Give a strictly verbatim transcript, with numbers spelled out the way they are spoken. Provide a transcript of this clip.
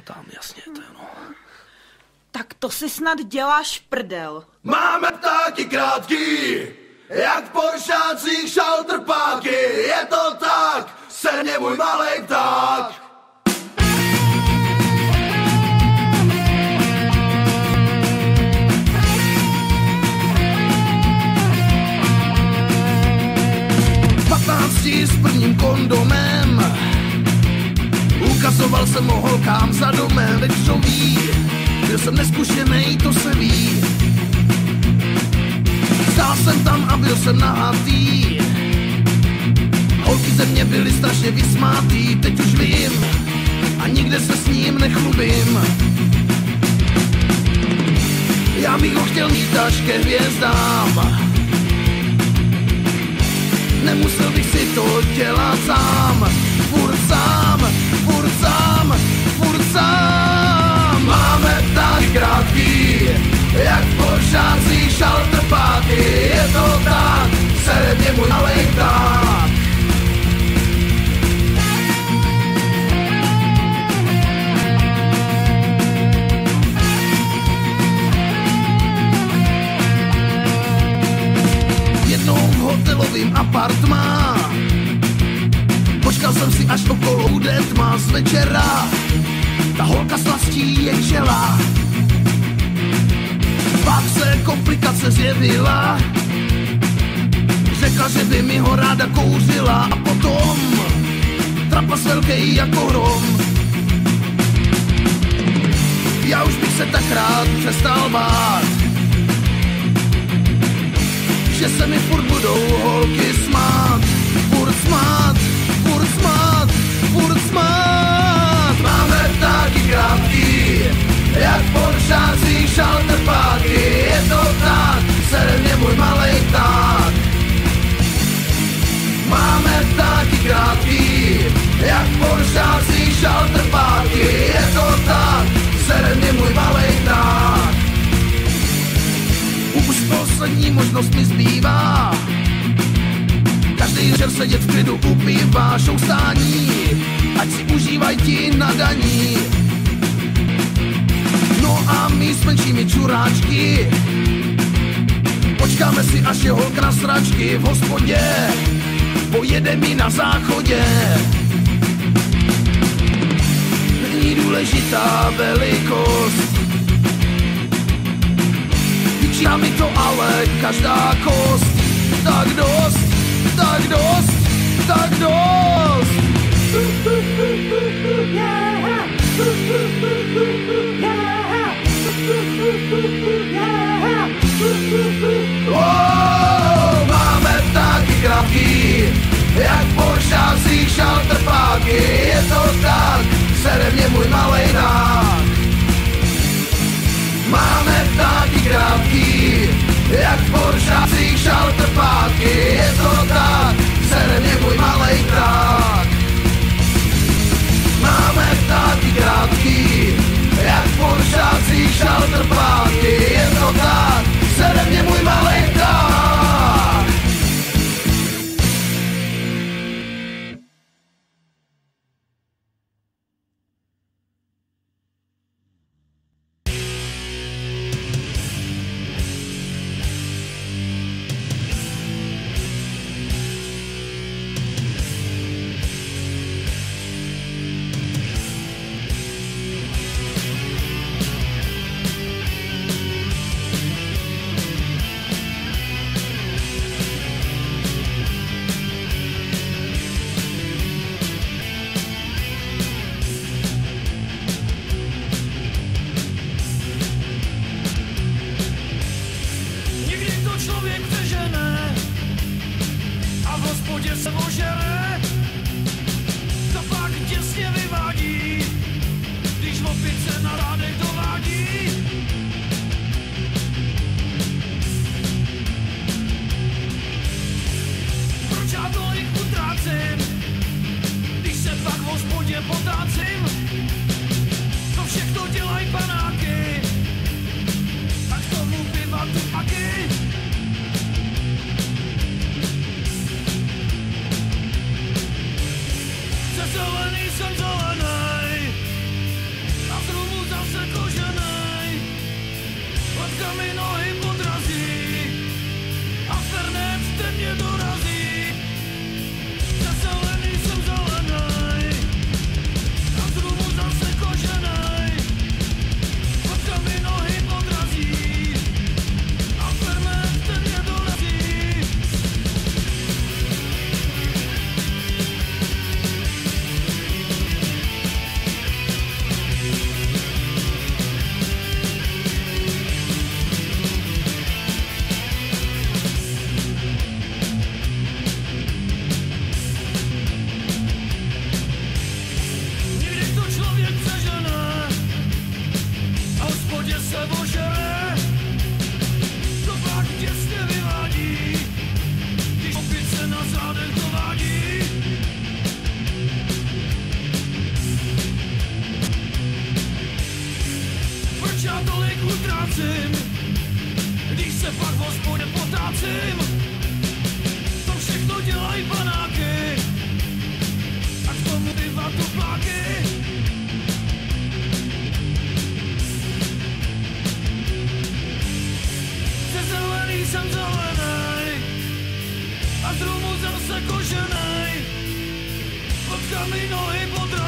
tam, jasně, to je ono. Tak to si snad děláš prdel. Máme ptáky krátký, jak v poršácích šaltrpáky, je to tak, sedně můj malej pták. patnácti s prvním kondomem, ukazoval jsem ho holkám za domem, teď to ví, byl jsem neskušenej, to se ví. Stál jsem tam a byl jsem nahatý, holky ze mě byly strašně vysmátý, teď už vím a nikde se s ním nechlubím. Já bych ho chtěl mít až ke hvězdám, nemusel bych si to dělat sám, furt sám, furt sám, furt sám. Máme ptáky krátký, jak v poršácích šaltrpáky, je to tak, sere mě můj malej pták. Jednou v hotelovým apartmá, počkal jsem si až okolo bude tma z večera, ta holka slastí je čela. Pak se komplikace zjevila, řekla, že by mi ho ráda kouřila a potom trapas velkej jako hrom. Já už bych se tak rád přestal bát, že se mi furt budou holky smát, furt smát, furt smát, furt smát. Máme ptáky krátký, jak v poršácích šaltrpáky, je to tak, sere mě můj malej pták. Máme ptáky krátký, jak v poršácích šaltrpáky, je to tak, sere mě můj malej pták. Už poslední možnost mi zbývá, každý večer sedět v klidu u piva, šoustání, ať si užívaj ti nadaní. No a my s menšími čuráčky počkáme si, až je holka na sračky v hospodě, pojede mi na záchodě. Není důležitá velikost, vyčíná mi to ale každá kost. Tak dost, tak dost, tak dost. Oh, máme ptáky krátký, jak v poršácích šaltrpáky, je to tak, sere mě můj malej pták. Máme ptáky krátký, jak v poršácích šaltrpáky, je to tak, sere mě můj malej pták. Máme ptáky krátký, jak v poršácích šaltrpáky, je to tak, sere mě můj malej pták. ten mě dorazí. Ze zelený jsem zelenej a z rumu zase koženej. Potka mi nohy podrazí a ferment ten mě dorazí. Se ožere, to pak těsně vyvádí, když opice na zádech dovádí. Proč já tolik utrácím, když se pak v hospodě potácím? To všechno dělají panáky a k tomu piva tupláky. Zelený jsem zelenej a z rumu zase koženej. Potka mi nohy podrazí.